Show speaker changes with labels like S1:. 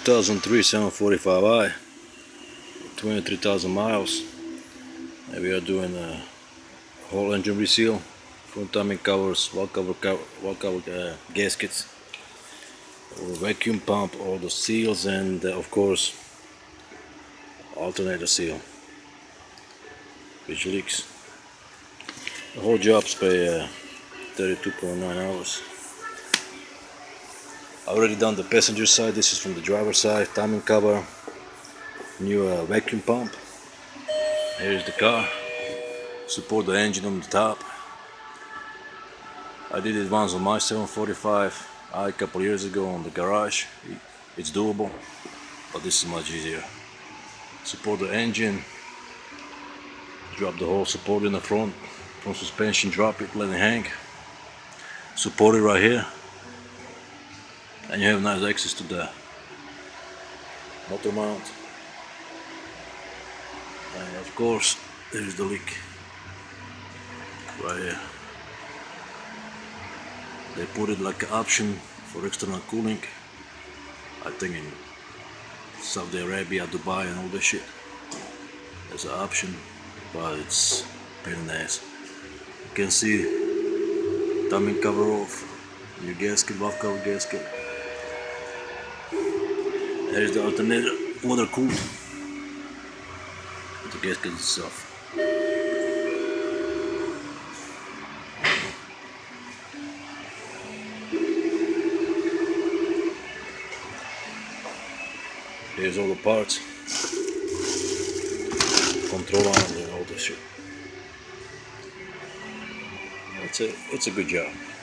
S1: 2003 745i, 23,000 miles, and we are doing a whole engine reseal, front timing covers, wall cover gaskets, vacuum pump, all the seals, and of course alternator seal which leaks. The whole job spent 32.9 hours. I already done the passenger side. This is from the driver side. Timing cover, new vacuum pump. Here's the car. Support the engine on the top. I did it once on my 745i a couple years ago on the garage. It's doable, but this is much easier. Support the engine. Drop the whole support in the front suspension. Drop it, let it hang. Support it right here. And you have nice access to the motor mount. And of course, there's the leak right here. They put it like an option for external cooling. I think in Saudi Arabia, Dubai, and all this shit. There's an option, but it's a pain in the ass. You can see timing cover off, new gasket, valve cover gasket. There's the alternator, water cooled, the gasket itself. Here's all the parts, control arms and all this shit. It's a good job.